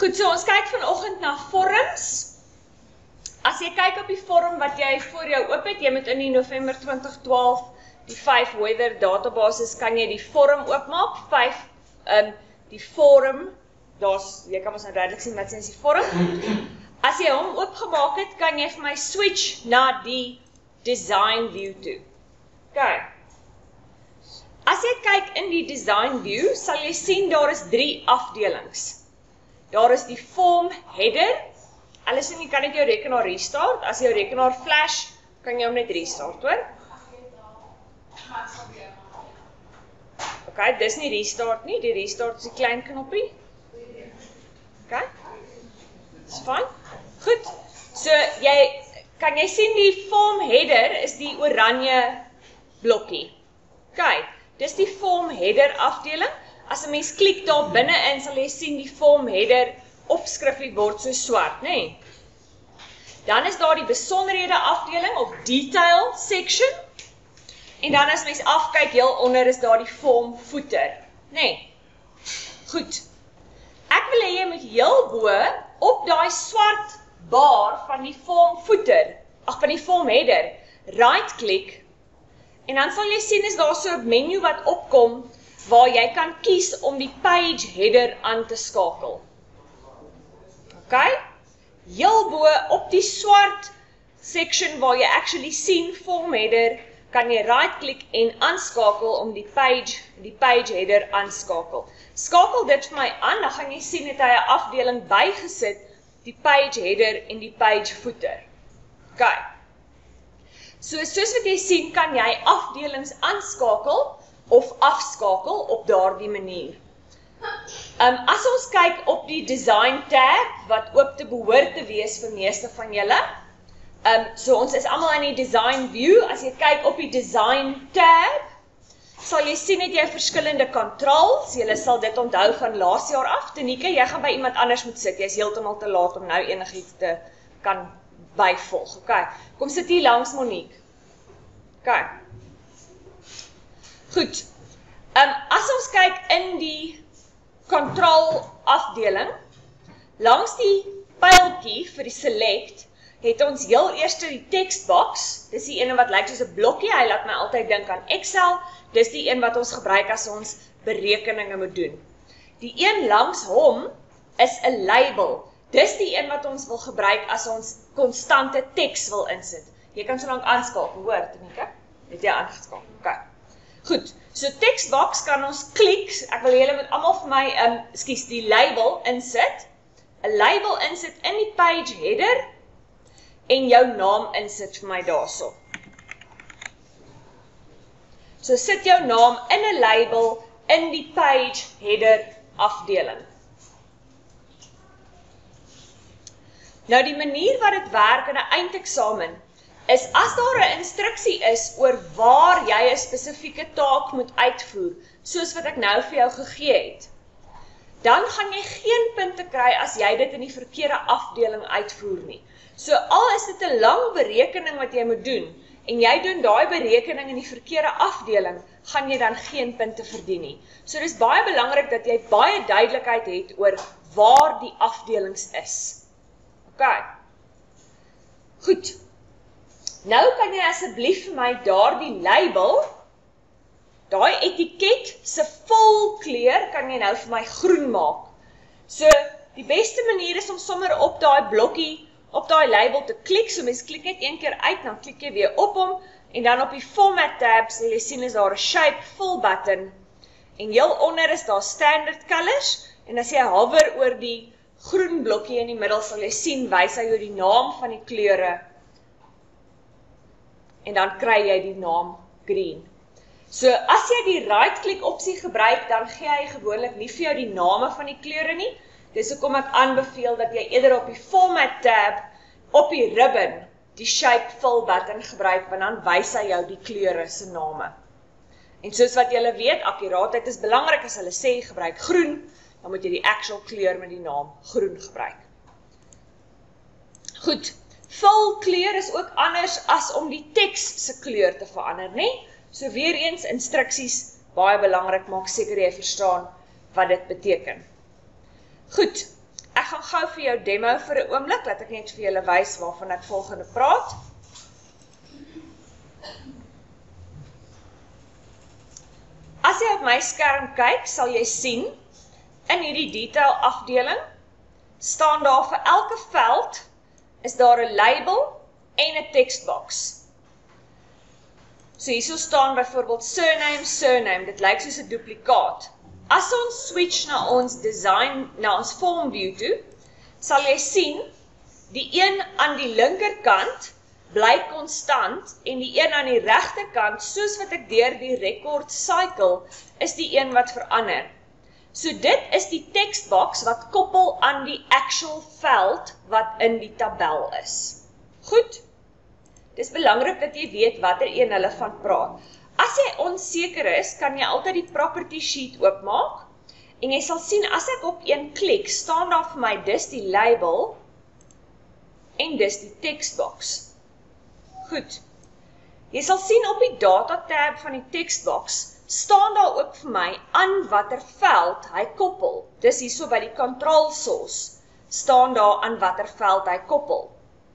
Goed, so ons kyk vanoggend na vorms. As jy kyk op die vorm wat jy voor jou oop het, jy moet in die November 2012 die 5 weather databases, kan jy die vorm oopmaak. 5, die vorm, jy kan ons nou duidelik sien wat is die vorm. As jy hom oopgemaak het, kan jy vir my switch na die design view toe. Okay. As jy kyk in die design view, sal jy sien daar is 3 afdelings. Daar is die form header. Alison, jy kan net jou rekenaar restart. As jou rekenaar flash, kan jy hom net restart, hoor? Ok, dis nie restart nie. Die restart is die klein knoppie. Ok, dis fine. Goed, so kan jy sien die form header is die oranje blokkie. Ok, dis die form header afdeling. As 'n mens klik daar binne in, sal jy sien die form header opskrifie word so swart, nê? Dan is daar die besonderhede afdeling of detail section. En dan as mens afkyk heel onder is daar die form footer, nê? Goed. Ek wil hê jy moet heel bo op daai swart bar van die form footer, van die form header, right klik. En dan sal jy sien is daar so 'n menu wat opkom waar jy kan kies om die page header aan te skakel. Ok? Heel bo op die swart section waar jy actually sien form header, kan jy right klik en aanskakel om die page header aanskakel. Skakel dit vir my aan, dan gaan jy sien het hy 'n afdeling bygesit, die page header en die page footer. Ok. Soos wat jy sien, kan jy afdelings aanskakel of afskakel op daardie manier. As ons kyk op die design tab, wat oop te behoort te wees vir meeste van julle, so ons is almal in die design view, as jy kyk op die design tab, sal jy sien het jy verskillende controls, julle sal dit onthou van laas jaar af, Tenieke, jy gaan by iemand anders moet sit, jy is heeltemal te laat om nou enigiets te kan byvolg, ok, kom sit hier langs Monique, ok, goed, as ons kyk in die control afdeling, langs die pyltjie vir die select, het ons heel eers die textbox, dis die ene wat lyk soos 'n blokkie, hy laat my altyd dink aan Excel, dis die een wat ons gebruik as ons berekeninge moet doen. Die een langs hom is 'n label, dis die een wat ons wil gebruik as ons konstante teks wil insit. Jy kan so lank aanskakel, hoor, Tenieke? Het jy aangeskakel? Ok. Goed, so textbox kan ons klik, ek wil julle moet almal vir my, die label insit, 'n label insit in die page header, en jou naam insit vir my daarso. So sit jou naam in 'n label in die page header afdeling. Nou die manier wat dit werk in 'n eindeksamen, is as daar 'n instruksie is oor waar jy 'n spesifieke taak moet uitvoer, soos wat ek nou vir jou gegee het, dan gaan jy geen punte kry as jy dit in die verkeerde afdeling uitvoer nie. So al is dit 'n lang berekening wat jy moet doen, en jy doen daai berekening in die verkeerde afdeling, gaan jy dan geen punte verdien nie. So dis baie belangrik dat jy baie duidelikheid het oor waar die afdelings is. Ok. Goed. Nou kan jy asseblief vir my daardie label, daai etiket se vol kleur, kan jy nou vir my groen maak. So, die beste manier is om sommer op daai blokkie, op daai label te klik, so mens klik net een keer uit, dan klik jy weer op hom, en dan op die format tab, sal jy sien is daar 'n shape fill button, en heel onder is daar standard colors, en as jy hover oor die groen blokkie in die middel, sal jy sien, wys hy jou die naam van die kleure, en dan kry jy die naam green. So, as jy die right-click opsie gebruik, dan gee hy gewoonlik nie vir jou die name van die kleure nie. Dis hoekom ek aanbeveel dat jy eerder op die Format tab, op die ribbon, die Shape Fill button gebruik, want dan wys hy jou die kleure se name. En soos wat julle weet, akkuraatheid is belangrik, as hulle sê gebruik groen, dan moet jy die actual kleur met die naam groen gebruik. Goed. Vul kleur is ook anders as om die teks se kleur te verander, né? So weer eens instruksies, baie belangrik, maak seker jy verstaan wat dit beteken. Goed, ek gaan gou vir jou demo vir 'n oomblik, laat ek net vir julle wys waarvan ek volgende praat. As jy op my skerm kyk, sal jy sien, in hierdie detail afdeling, staan daar vir elke veld, is daar 'n label en 'n tekstbox. So hierso staan byvoorbeeld surname, dit lyk soos 'n duplikaat. As ons switch na ons design, na ons form view toe, sal jy sien, die een aan die linkerkant bly konstant en die een aan die regterkant, soos wat ek deur die record cycle, is die een wat verander. So dit is die tekstbox wat koppel aan die actual veld wat in die tabel is. Goed? Dis belangrik dat jy weet watter een hulle van praat. As jy onseker is, kan jy altyd die property sheet oopmaak en jy sal sien as ek op een klik, staan daar vir my dis die label en dis die tekstbox. Goed. Jy sal sien op die data tab van die tekstbox staan daar ook vir my aan watter veld hy koppel. Dis hierso by die control source staan daar aan watter veld hy koppel.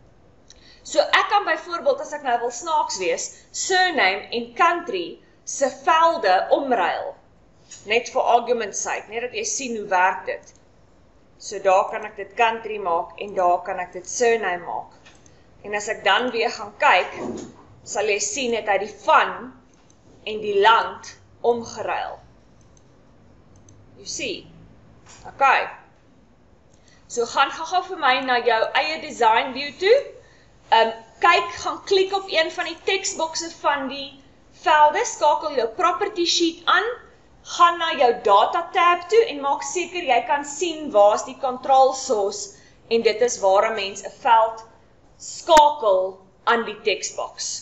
So ek kan byvoorbeeld, as ek nou wil snaaks wees, surname en country se velde omruil. Net vir argument's sake, net dat jy sien hoe werk dit. So daar kan ek dit country maak en daar kan ek dit surname maak. En as ek dan weer gaan kyk, sal jy sien het hy die van en die land omgeruil. You see? Okay. So gaan gou vir my na jou eie design view toe. Kyk, gaan klik op een van die tekstboxe van die velde, skakel jou property sheet aan, gaan na jou data tab toe en maak seker jy kan sien waar is die control source en dit is waar 'n mens 'n veld skakel aan die tekstbox.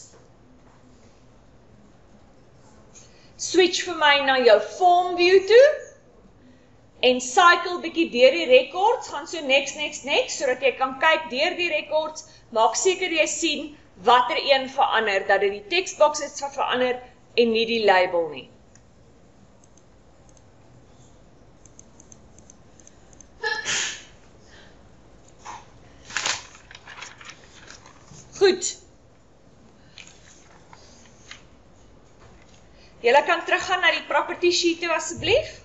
Switch vir my na jou form view toe en cycle bietjie deur die records, gaan so next, sodat jy kan kyk deur die records, maak seker jy sien watter een verander, dat dit die tekstbox is wat verander en nie die label nie. Goed. Julle kan teruggaan na die property sheet toe asseblief.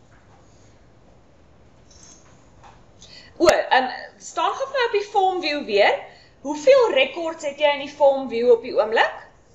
Staan gou vir my op die form view weer. Hoeveel records het jy in die form view op die oomblik?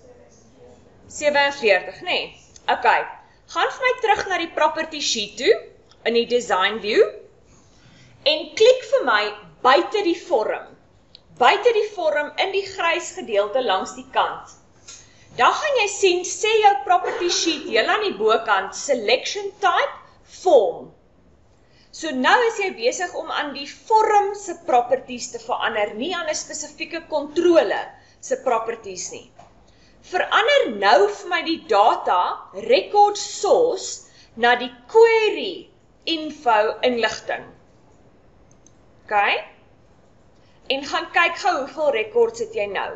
47, nee. Okay. Gaan vir my terug na die property sheet toe, in die design view, en klik vir my buite die vorm. Buite die vorm in die grys gedeelte langs die kant. Dan gaan jy sien, sê jou property sheet heel aan die bokant, selection type, form. So nou is jy besig om aan die vorm se properties te verander, nie aan 'n spesifieke kontrole se properties nie. Verander nou vir my die data, record source, na die query info inligting. Okay? En gaan kyk gou hoeveel records het jy nou.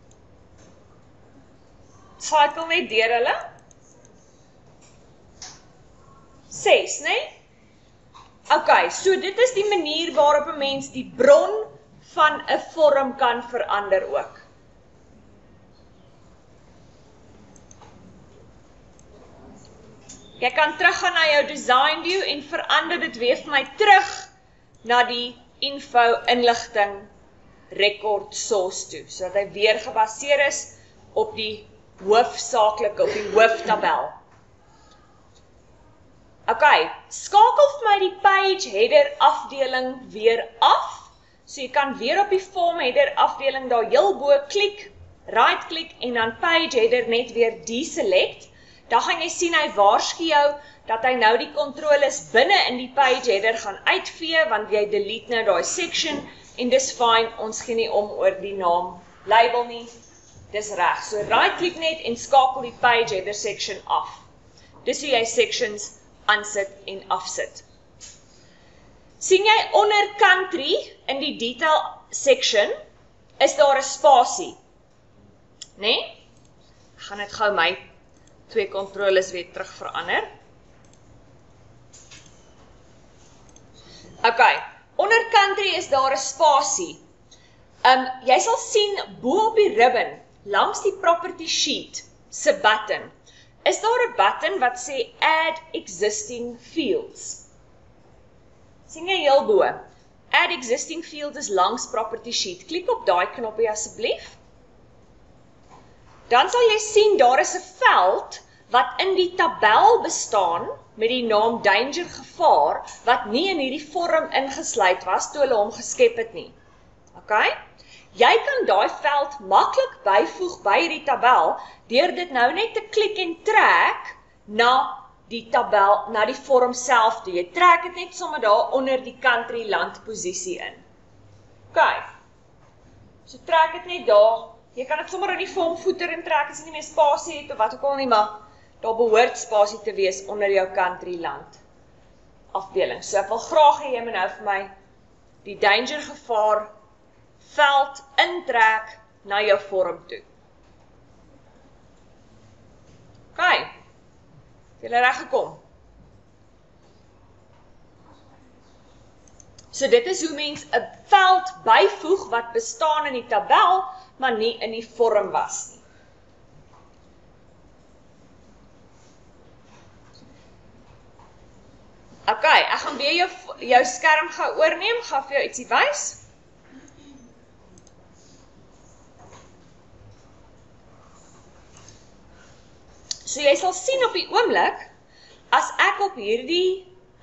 Cycle net deur hulle. 6, nee? Okay, so dit is die manier waarop 'n mens die bron van 'n vorm kan verander ook. Jy kan teruggaan na jou design view en verander dit weer vir my terug na die info inligting record source toe, sodat hy weer gebaseer is op die hoofsaaklike, op die hooftabel. Okay, skakel vir my die page header afdeling weer af, so jy kan weer op die form header afdeling daar heel bo klik, right klik en dan page header net weer deselect. Dan gaan jy sien hy waarsku jou dat hy nou die controles binne in die page header gaan uitvee, want jy delete nou daai section en dis fine, ons gee nie om oor die naam label nie. Dis reg. So right klik net en skakel die page header section af. Dis hoe jy sections aansit en afsit. Sien jy onder country in die detail section is daar 'n spasie. Nee? Ek gaan dit gou my twee controles weer terug verander. Okay, Onder country is daar 'n spasie. Jy sal sien bo op die ribbon, langs die property sheet se button, is daar 'n button wat sê add existing fields. Sien jy heel bo? Add existing fields is langs property sheet. Klik op daai knoppie asseblief. Dan sal jy sien daar is 'n veld wat in die tabel bestaan met die naam danger gevaar wat nie in hierdie vorm ingesluit was toe hulle hom geskep het nie. Okay? Jy kan daai veld maklik byvoeg by die tabel deur dit nou net te klik en trek na die tabel, na die vorm self toe. Jy trek dit net sommer daar onder die country land posisie in. Okay. So trek dit net daar. Jy kan dit sommer in die vorm voeter in trek as jy nie meer spasie het of wat ook al nie, maar daar behoort spasie te wees onder jou country land afdeling. So ek wil graag hê jy moet nou vir my die danger gevaar veld intrek na jou vorm toe. Okay. Het julle reg gekom? So dit is hoe mens 'n veld byvoeg wat bestaan in die tabel, maar nie in die vorm was nie. Okay, ek gaan weer jou skerm gaan oorneem, gaan vir jou ietsie wys. So jy sal sien op die oomblik, as ek op hierdie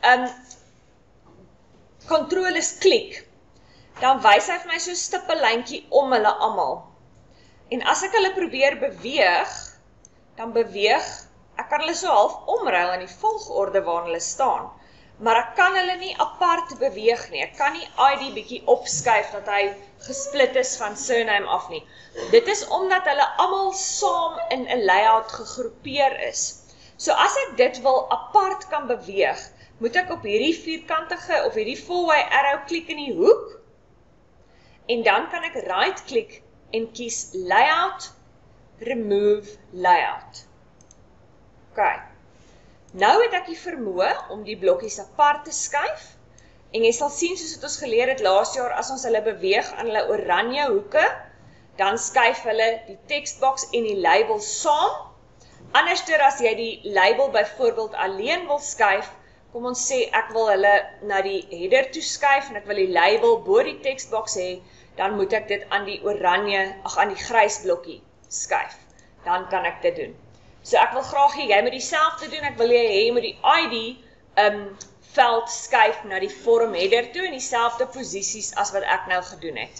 controllers klik, dan wys hy vir my so 'n stippellyntjie om hulle almal. En as ek hulle probeer beweeg, dan beweeg, ek kan hulle so half omruil in die volgorde waarin hulle staan, maar ek kan hulle nie apart beweeg nie. Ek kan nie ID bietjie opskuif dat hy gesplit is van surname af nie. Dit is omdat hulle almal saam in 'n layout gegroepeer is. So as ek dit wil apart kan beweeg, moet ek op hierdie vierkantige of hierdie four-way arrow klik in die hoek, en dan kan ek right-klik en kies layout, remove layout. Okay. Nou het ek die vermoë om die blokkies apart te skuif, en jy sal sien soos het ons geleer het laas jaar, as ons hulle beweeg aan hulle oranje hoeke, dan skuif hulle die tekstboks en die label saam. Anderster as jy die label byvoorbeeld alleen wil skuif, kom ons sê ek wil hulle na die header toe skuif en ek wil die label bo die tekstboks hê, dan moet ek dit aan die aan die grys blokkie skuif. Dan kan ek dit doen. So ek wil graag hê jy moet dieselfde doen. Ek wil hê jy moet die ID veld skuif na die vorm header toe in dieselfde posisies as wat ek nou gedoen het.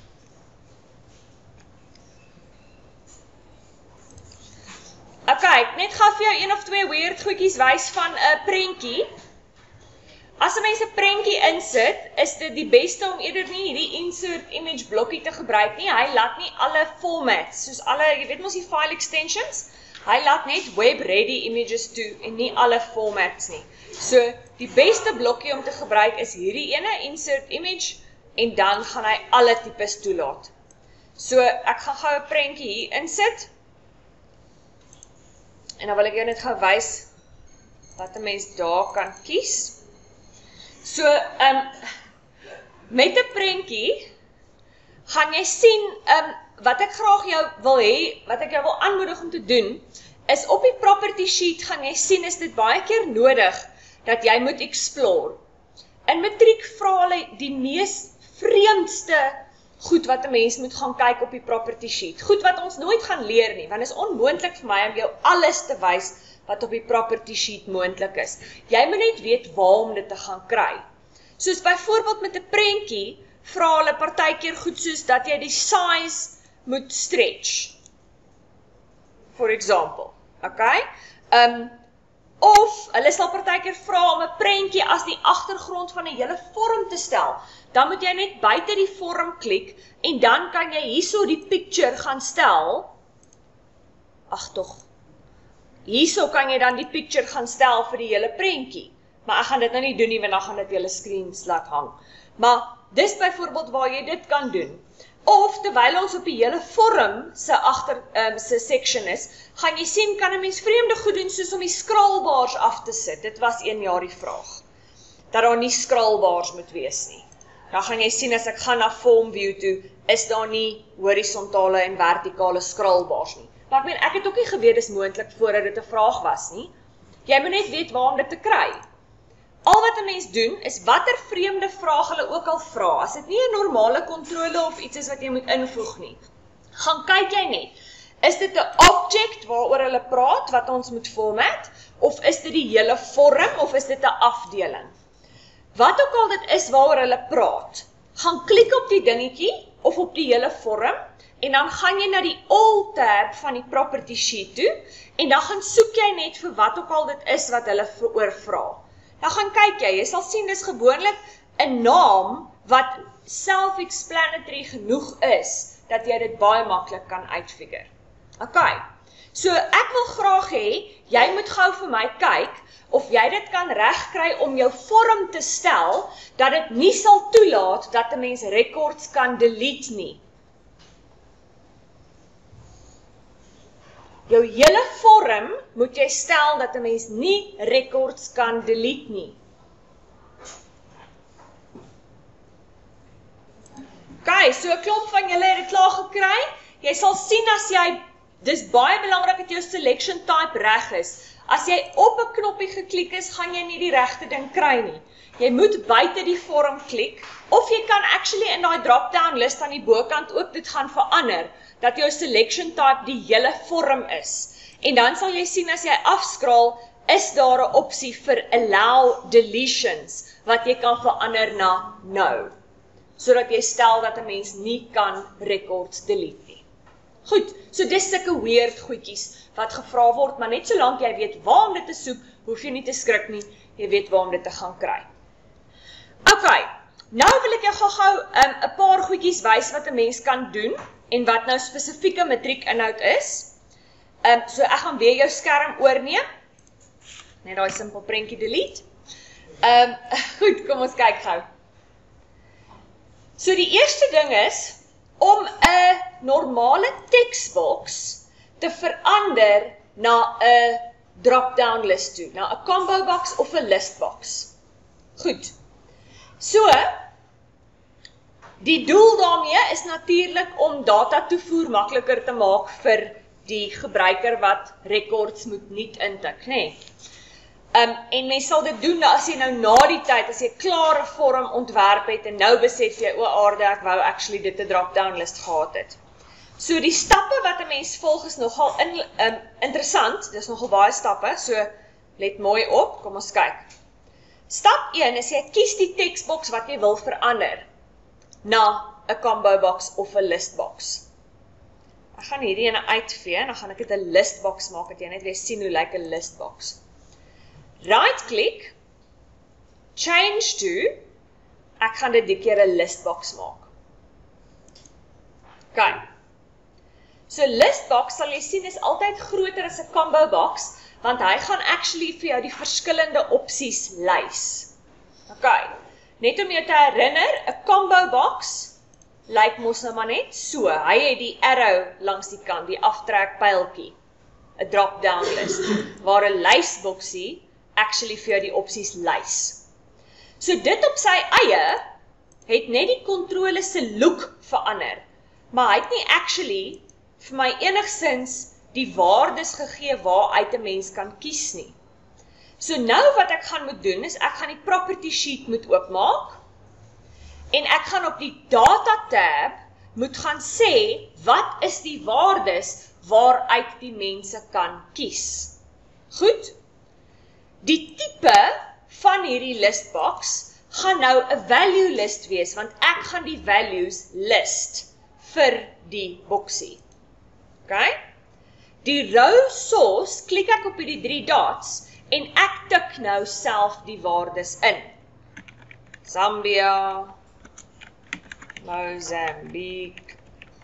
Okay, ek net gaan vir jou een of twee weird goedjies wys van 'n prentjie. As 'n mens 'n prentjie insit, is dit die beste om eerder nie hierdie insert image blokkie te gebruik nie. Hy laat nie alle formats, soos alle, jy weet mos die file extensions, hy laat net web ready images toe en nie alle formats nie. So die beste blokkie om te gebruik is hierdie ene, insert image, en dan gaan hy alle tipes toelaat. So ek gaan gou 'n prentjie hier insit. En dan wil ek jou net gaan wys wat 'n mens daar kan kies. So, met 'n prentjie gaan jy sien, wat ek graag jou wil hê, wat ek jou wil aanmoedig om te doen, is op die property sheet gaan jy sien, is dit baie keer nodig dat jy moet explore. In matriek vra hulle die mees vreemdste goed wat 'n mens moet gaan kyk op die property sheet. Goed wat ons nooit gaan leer nie, want is onmoontlik vir my om jou alles te wys wat op die property sheet moontlik is. Jy moet net weet waar om dit te gaan kry. Soos byvoorbeeld met 'n prentjie, vra hulle partykeer goed soos dat jy die size moet stretch. For example, okay? Of hulle sal partykeer vra om 'n prentjie as die agtergrond van 'n hele vorm te stel. Dan moet jy net buite die vorm klik en dan kan jy hierso die picture gaan stel. Ag tog. Hierso kan jy dan die picture gaan stel vir die hele prentjie. Maar ek gaan dit nou nie doen nie, want dan gaan dit hele screens laat hang. Maar dis byvoorbeeld waar jy dit kan doen. Of terwyl ons op die hele vorm se section is, gaan jy sien kan 'n mens vreemde goed doen soos om die scrollbars af te sit. Dit was een jaar die vraag. Dat daar nie scrollbars moet wees nie. dan gaan jy sien as ek gaan na form view toe, is daar nie horisontale en vertikale scrollbars nie. Maar ek meen, ek het ook nie geweet dis moontlik voordat dit 'n vraag was nie. Jy moet net weet waar om dit te kry. Al wat 'n mens doen, is watter vreemde vraag hulle ook al vra, as dit nie 'n normale kontrole of iets is wat jy moet invoeg nie, gaan kyk jy net, is dit 'n object waaroor hulle praat, wat ons moet format, of is dit die hele vorm, of is dit 'n afdeling? Wat ook al dit is waaroor hulle praat, gaan klik op die dingetjie, of op die hele vorm, en dan gaan jy na die All tab van die Property Sheet toe, en dan gaan soek jy net vir wat ook al dit is wat hulle oor vra. Dan gaan kyk jy sal sien dis gewoonlik 'n naam wat self-explanatory genoeg is, dat jy dit baie maklik kan uitfigure. Okay, so ek wil graag hê, jy moet gou vir my kyk, of jy dit kan regkry om jou vorm te stel, dat dit nie sal toelaat dat 'n mens records kan delete nie. Jou hele vorm moet jy stel dat 'n mens nie records kan delete nie. Okay, so 'n klomp van julle het dit klaar gekry. Jy sal sien as jy, dis baie belangrik dat jou selection type reg is. As jy op 'n knoppie geklik is, gaan jy nie die regte ding kry nie. Jy moet buite die vorm klik, of jy kan actually in daai drop-down list aan die bokant ook dit gaan verander, dat jou selection type die hele vorm is. En dan sal jy sien as jy afskraal, is daar 'n opsie vir allow deletions, wat jy kan verander na no, sodat jy stel dat 'n mens nie kan records delete nie. Goed, so dis sulke weird goedjies wat gevra word, maar net solank jy weet waar om dit te soek, hoef jy nie te skrik nie, jy weet waar om dit te gaan kry. Okay, nou wil ek jou gou-gou 'n paar goedjies wys wat 'n mens kan doen, en wat nou spesifieke matriekinhoud is. So ek gaan weer jou skerm oorneem, net daai simpel prentjie delete. Goed, kom ons kyk gou. So die eerste ding is, om 'n normale teksbox te verander na 'n drop-down list toe, na 'n combo box of 'n list box. Goed, so, die doel daarmee is natuurlik om data toevoer makliker te maak vir die gebruiker wat records moet nuut intik, nê? En mens sal dit doen as jy nou na die tyd, as jy klare vorm ontwerp het, en nou besef jy, o aarde, ek wou actually dit 'n drop-down list gehad het. So die stappe wat 'n mens volg is nogal interessant, dis nogal baie stappe, so let mooi op, kom ons kyk. Stap 1 is jy kies die teksbox wat jy wil verander na 'n combo box of 'n list box. Ek gaan hierdie ene uitvee, en dan gaan ek dit 'n list box maak, dat jy net weer sien hoe lyk 'n list box. Right click, change to, ek gaan dit die keer 'n list box maak. Okay. So list box sal jy sien is altyd groter as 'n combo box, want hy gaan actually vir jou die verskillende opsies lys. Okay. Net om jou te herinner, 'n combo box lyk mos nou maar net so. Hy het die arrow langs die kant, die aftrekpyltjie, 'n drop-down list, waar 'n lysboksie actually vir jou die opsies lys. So dit op sy eie het net die kontrole se look verander, maar hy het nie actually vir my enigsins die waardes gegee waaruit 'n mens kan kies nie. So nou wat ek gaan moet doen, is ek gaan die property sheet moet oopmaak, en ek gaan op die data tab moet gaan sê, wat is die waardes waaruit die mense kan kies. Goed? Die tipe van hierdie listbox gaan nou 'n value list wees, want ek gaan die values list vir die boksie. Okay? Die row source, klik ek op die 3 dots, en ek tik nou self die waardes in. Zambia, Mozambique,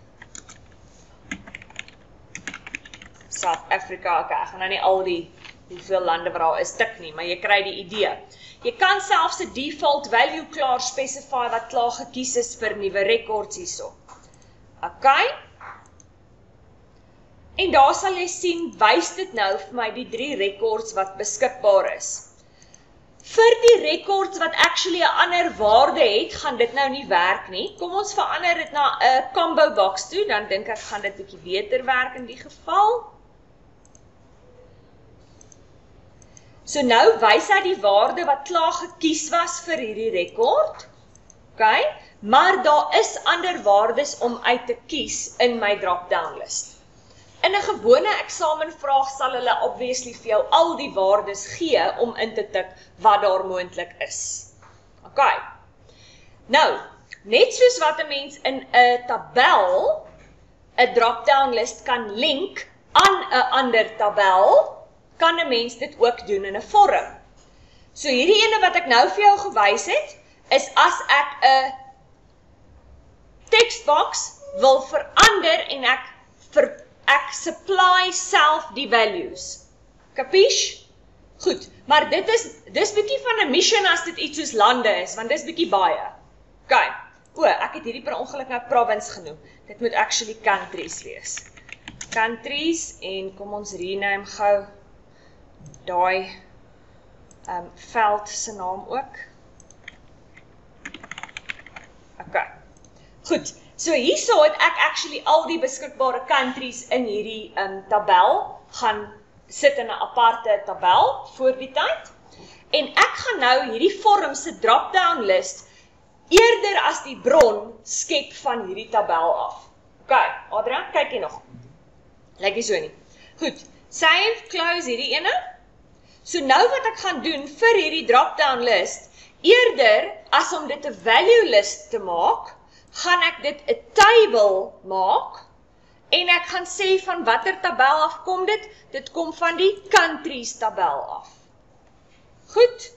South Africa, okay, ek gaan nou nie al die hoeveel lande waar daar is tik nie, maar jy kry die idee. Jy kan selfs 'n default value klaar specify wat klaar gekies is vir nuwe records hierso. Okay? En daar sal jy sien, wys dit nou vir my die 3 records wat beskikbaar is. Vir die records wat actually 'n ander waarde het, gaan dit nou nie werk nie. Kom ons verander dit na 'n combo box toe, dan dink ek gaan dit bietjie beter werk in die geval. So nou wys hy die waarde wat klaar gekies was vir hierdie rekord. Okay? Maar daar is ander waardes om uit te kies in my drop-down list. In 'n gewone eksamenvraag sal hulle obviously vir jou al die waardes gee om in te tik wat daar moontlik is. Okay. Nou, net soos wat 'n mens in 'n tabel 'n drop-down list kan link aan 'n ander tabel, kan 'n mens dit ook doen in 'n vorm. So hierdie ene wat ek nou vir jou gewys het, is as ek 'n textbox wil verander en ek supply self die values. Kapies? Goed, maar dis bietjie van 'n mission as dit iets soos lande is, want dis bietjie baie. Okay. Ek het hierdie per ongeluk nou province genoem. Dit moet actually countries wees. Countries, en kom ons rename gou daai veld se naam ook. Okay. Goed. So hierso het ek actually al die beskikbare countries in hierdie tabel gaan sit in 'n aparte tabel voor die tyd. En ek gaan nou hierdie vorm se drop-down list eerder as die bron skep van hierdie tabel af. Okay, Adrian, kyk hier nog. Lyk nie so nie. Goed, save, close hierdie ene. So nou wat ek gaan doen vir hierdie drop-down list, eerder as om dit 'n value list te maak, gaan ek dit 'n table maak, en ek gaan sê van watter tabel af kom dit? Dit kom van die countries tabel af. Goed.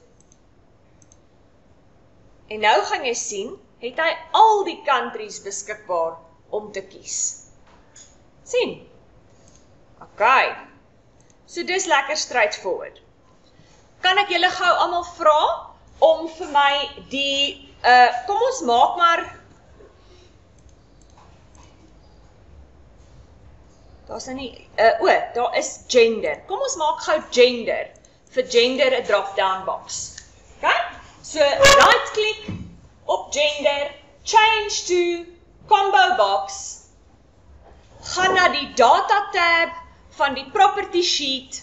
En nou gaan jy sien, het hy al die countries beskikbaar om te kies. Sien? Okay. So dis lekker straightforward. Kan ek julle gou almal vra om vir my die, kom ons maak maar, daar's nou nie, daar is gender. Kom ons maak gou gender, vir gender 'n drop-down box. Okay? So, right click op gender, change to combo box, gaan na die data tab van die property sheet,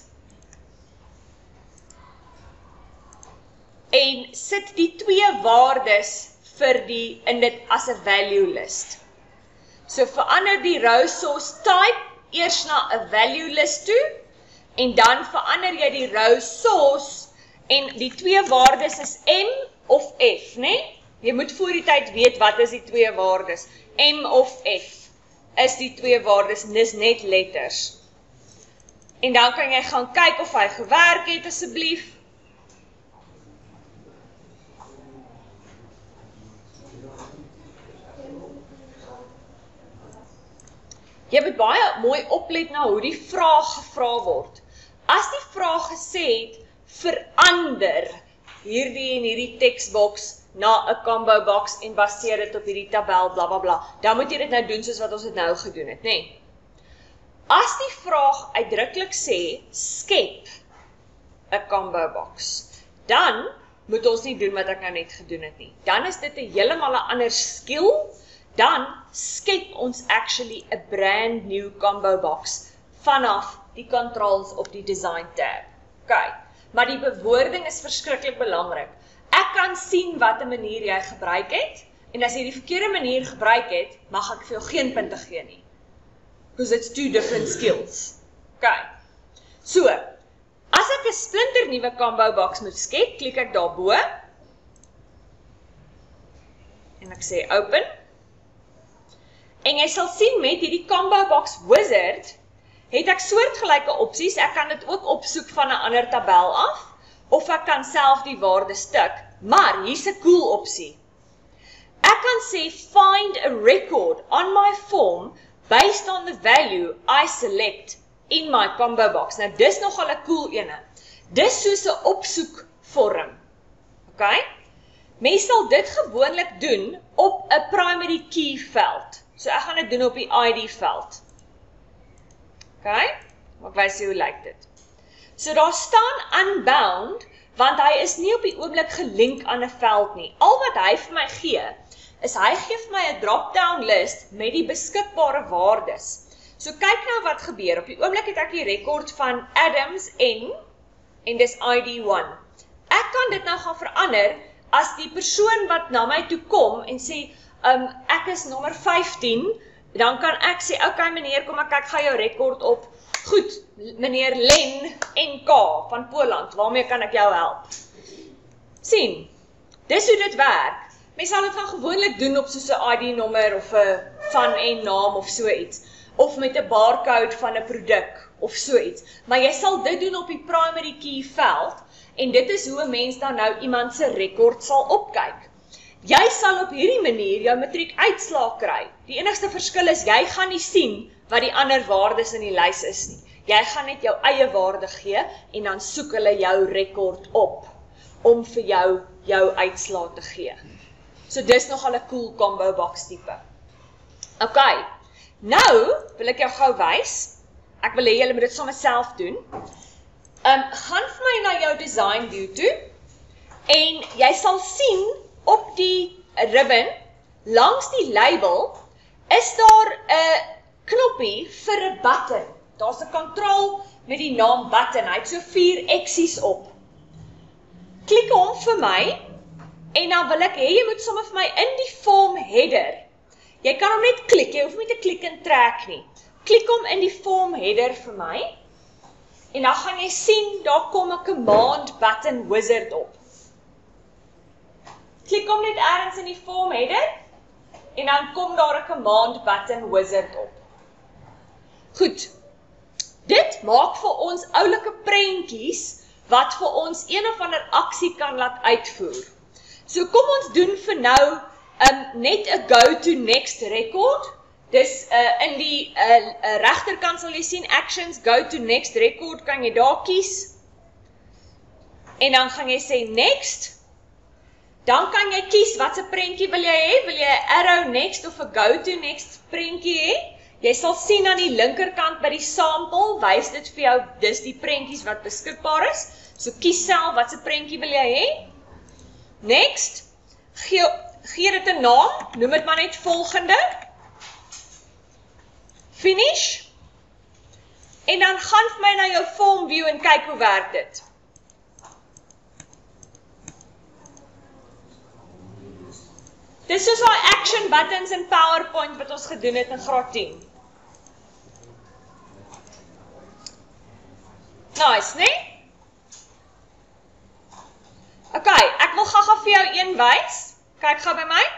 en sit die twee waardes vir in dit as 'n value list. So verander die row source type eers na 'n value list toe, en dan verander jy die row source, en die twee waardes is M of F, né? Jy moet voor die tyd weet wat is die twee waardes. M of F is die twee waardes, dis net letters. En dan kan jy gaan kyk of hy gewerk het asseblief. Jy moet baie mooi oplet na hoe die vraag gevra word. As die vraag gesê het, verander hierdie en hierdie tekstbox na 'n combo box en baseer dit op hierdie tabel, bla bla bla, dan moet jy dit nou doen soos wat ons dit nou gedoen het, né? As die vraag uitdruklik sê, skep 'n combo box, dan moet ons nie doen wat ek nou net gedoen het nie. Dan is dit 'n heeltemal 'n ander skill. Dan skep ons actually 'n brand new combo box vanaf die controls op die design tab. Okay, maar die bewoording is verskriklik belangrik. Ek kan sien watter manier jy gebruik het, en as jy die verkeerde manier gebruik het, mag ek vir jou geen punte gee nie. Because it's two different skills. Okay, so, as ek 'n splinter nuwe combo box moet skep, klik ek daarbo, en ek sê open, en jy sal sien met hierdie combo box wizard, het ek soortgelyke opsies. Ek kan dit ook opsoek van 'n ander tabel af, of ek kan self die waarde stik, maar hier's 'n cool opsie. Ek kan sê find a record on my form based on the value I select in my combo box. Nou dis nogal 'n cool ene. Dis soos 'n opsoekvorm. Okay? Mense sal dit gewoonlik doen op 'n primary key veld. So ek gaan dit doen op die ID veld. Okay? Maar ek wys hoe lyk dit. So daar staan unbound want hy is nie op die oomblik gelink aan 'n veld nie. Al wat hy vir my gee, is hy gee vir my 'n drop-down list met die beskikbare waardes. So kyk nou wat gebeur. Op die oomblik het ek die rekord van Adams en dis ID1. Ek kan dit nou gaan verander as die persoon wat na my toe kom en sê, ek is nommer 15, dan kan ek sê, okay meneer, kom ek kyk gou jou rekord op. Goed, meneer Len NK van Poland, waarmee kan ek jou help? Sien, dis hoe dit werk. Mens sal dit dan gewoonlik doen op soos 'n ID-nommer of 'n van en naam of so iets, of met 'n barcode van 'n produk of so iets. Maar jy sal dit doen op die primary key veld, en dit is hoe 'n mens dan nou iemand se rekord sal opkyk. Jy sal op hierdie manier jou matriek uitslaag kry. Die enigste verskil is, jy gaan nie sien wat die ander waardes in die lys is nie. Jy gaan net jou eie waarde gee, en dan soek hulle jou rekord op, om vir jou uitslaag te gee. So dis nogal 'n cool combo box tipe. Okay, nou wil ek jou gou wys. Ek wil hê julle moet dit sommer self doen. Gaan vir my na jou design view toe, en jy sal sien op die ribbon, langs die label, is daar 'n knoppie vir 'n button. Daar's 'n control met die naam button. Hy het so 4 eksies op. Klik hom vir my, en dan wil ek hê jy moet sommer vir my in die form header. Jy kan hom net klik, jy hoef nie te klik en trek nie. Klik hom in die form header vir my, en dan gaan jy sien, daar kom 'n command button wizard op. Klik hom net ergens in die form header, en dan kom daar 'n command button wizard op. Goed, dit maak vir ons oulike prentjies, wat vir ons een of ander aksie kan laat uitvoer. So kom ons doen vir nou net 'n go to next record. Dis in die regterkant sal jy sien actions, go to next record, kan jy daar kies. En dan gaan jy sê next. Dan kan jy kies wat se prentjie wil jy hê. Wil jy 'n arrow next of 'n go to next prentjie hê? Jy sal sien aan die linkerkant by die sample, wys dit vir jou, dis die prentjies wat beskikbaar is. So kies self wat se prentjie wil jy hê. Next. Gee dit 'n naam, noem dit maar net volgende. Finish. En dan gaan vir my na jou form view en kyk hoe werk dit. Dis soos daai action buttons in PowerPoint wat ons gedoen het in graad 10. Nice, nee? Okay, ek wil gou vir jou een wys. Kyk gou by my.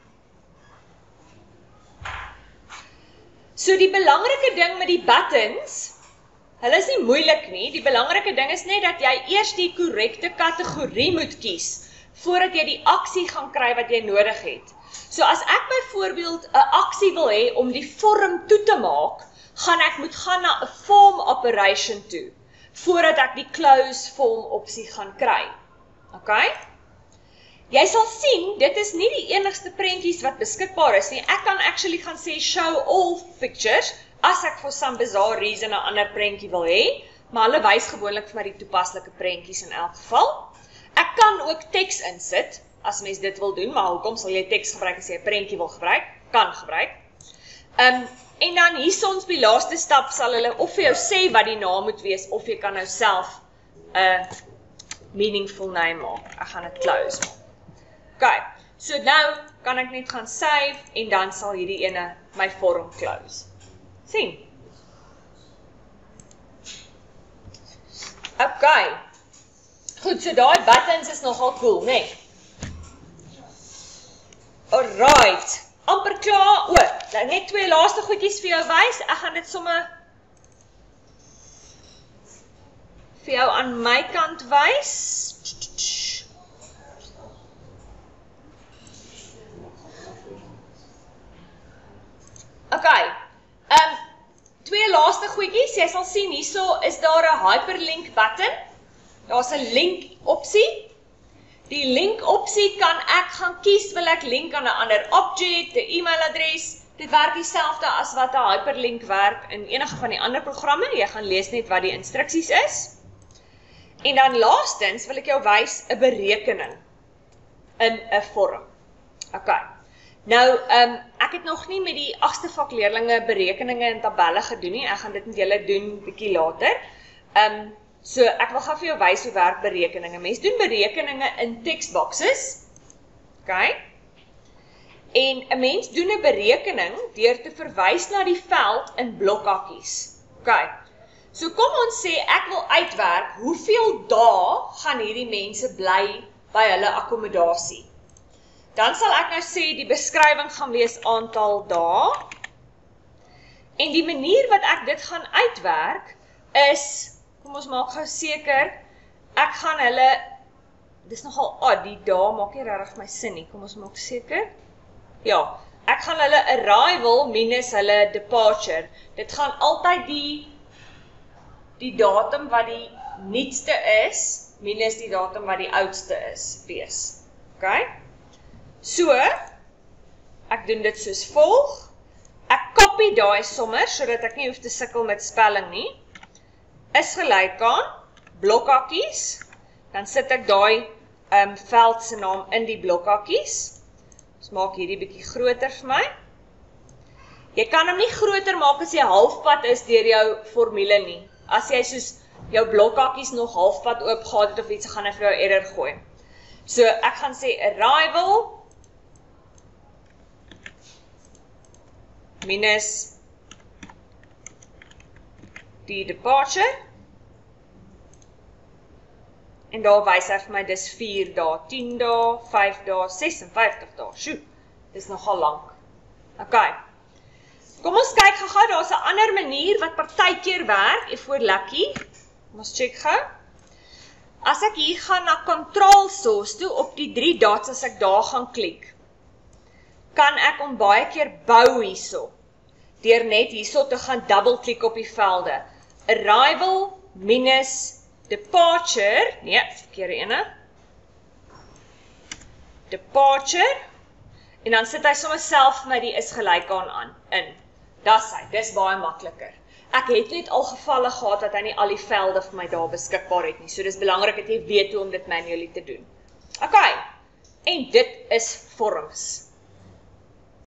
So die belangrike ding met die buttons, hulle is nie moeilik nie. Die belangrike ding is net dat jy eers die korrekte kategorie moet kies, voordat jy die aksie gaan kry wat jy nodig het. So as ek byvoorbeeld 'n aksie wil hê om die vorm toe te maak, moet gaan na 'n form operation toe, voordat ek die close form opsie gaan kry. Okay? Jy sal sien, dit is nie die enigste prentjies wat beskikbaar is nie. Ek kan actually gaan sê show all pictures, as ek for some bizarre reason 'n ander prentjie wil hê, maar hulle wys gewoonlik vir my die toepaslike prentjies in elk geval. Ek kan ook teks insit, as mens dit wil doen, maar hoekom sal jy teks gebruik as jy 'n prentjie wil gebruik? Kan gebruik. En dan hiersons by die laaste stap sal hulle of vir jou sê wat die naam moet wees, of jy kan nou self 'n meaningful name maak. Ek gaan dit close maak. Okay, so nou kan ek net gaan save, en dan sal hierdie ene my vorm close. Sien? Okay. Goed, so daai buttons is nogal cool, né? Nee? Alright, amper klaar. Nou net 2 laaste goedjies vir jou wys. Ek gaan dit sommer vir jou aan my kant wys. Okay, 2 laaste goedjies. Jy sal sien, hierso is daar 'n hyperlink button. Daar's 'n link opsie. Die link opsie kan ek gaan kies, wil ek link aan 'n ander object, 'n e-mailadres. Dit werk dieselfde as wat 'n hyperlink werk in enige van die ander programme. Jy gaan lees net wat die instruksies is. En dan laastens wil ek jou wys 'n berekening in 'n vorm. Okay. Nou, ek het nog nie met die 8ste vak leerlinge berekeninge en tabelle gedoen nie. Ek gaan dit met julle doen bietjie later. So ek wil gou vir jou wys hoe werk berekeninge. Mense doen berekeninge in teksboxes. Okay? En 'n mens doen 'n berekening deur te verwys na die veld in blokhakkies. Okay. So kom ons sê ek wil uitwerk hoeveel dae gaan hierdie mense bly by hulle akkommodasie. Dan sal ek nou sê die beskrywing gaan wees aantal dae. En die manier wat ek dit gaan uitwerk is, kom ons maak gou seker, ek gaan hulle, dis nogal die dae maak nie regtig my sin nie, kom ons maak seker. Ja, ek gaan hulle arrival minus hulle departure. Dit gaan altyd die datum wat die nuutste is, minus die datum wat die oudste is, wees. Okay? So, ek doen dit soos volg. Ek kopie daai sommer, sodat ek nie hoef te sukkel met spelling nie. Is gelyk aan blokhakkies, dan sit ek daai veld se naam in die blokhakkies. Ons maak hierdie bietjie groter vir my. Jy kan hom nie groter maak as jy halfpad is deur jou formule nie. As jy soos jou blokhakkies nog halfpad oop gehad het of iets, gaan hy vir jou error gooi. So ek gaan sê arrival minus die departure. En daar wys hy vir my dis 4 dae, 10 dae, 5 dae, 56 dae. Sjoe, dis nogal lank. Okay. Kom ons kyk gou, daar's 'n ander manier wat partykeer werk, en voor Lucky. Kom ons check gou. As ek hier gaan na control source toe, op die 3 dots, as ek daar gaan klik, kan ek hom baie keer bou hierso, deur net hierso te gaan double klik op die velde. Arrival minus departure, nee, verkeerde ene. Departure, en dan sit hy sommer self met die is gelyk aan in. Dis baie makliker. Ek het net al gevalle gehad dat hy nie al die velde vir my daar beskikbaar het nie, so dis belangrik dat jy weet hoe om dit manually te doen. Okay, en dit is vorms.